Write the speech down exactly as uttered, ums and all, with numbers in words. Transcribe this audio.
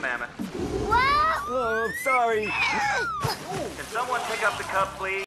mammoth. Whoa! Oh, sorry. Can someone pick up the cup, please?